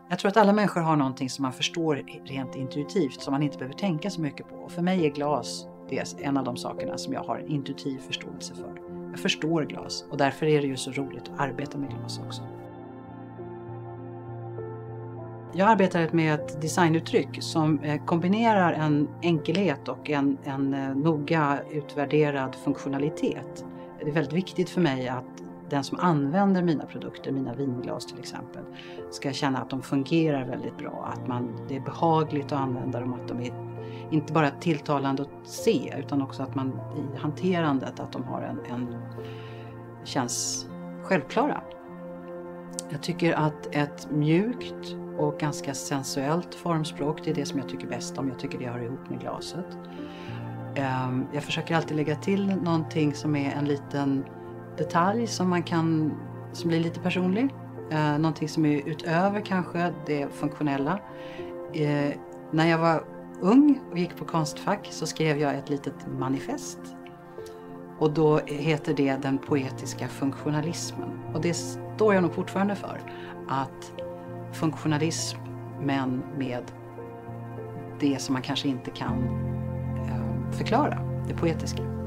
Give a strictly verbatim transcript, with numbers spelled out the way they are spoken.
Jag tror att alla människor har någonting som man förstår rent intuitivt, som man inte behöver tänka så mycket på. Och för mig är glas det är en av de sakerna som jag har en intuitiv förståelse för. Jag förstår glas och därför är det ju så roligt att arbeta med glas också. Jag arbetar med ett designuttryck som kombinerar en enkelhet och en, en noga utvärderad funktionalitet. Det är väldigt viktigt för mig att den som använder mina produkter, mina vinglas till exempel, ska känna att de fungerar väldigt bra. Att man, det är behagligt att använda dem, att de är inte bara tilltalande att se utan också att man i hanterandet att de har en, en känns självklara. Jag tycker att ett mjukt och ganska sensuellt formspråk, det är det som jag tycker bäst om. Jag tycker det hör ihop med glaset. Jag försöker alltid lägga till någonting som är en liten detalj som man kan, som blir lite personlig. Någonting som är utöver kanske det funktionella. När jag var ung och gick på Konstfack så skrev jag ett litet manifest. Och då heter det den poetiska funktionalismen. Och det står jag nog fortfarande för. Att funktionalism, men med det som man kanske inte kan förklara, det poetiska.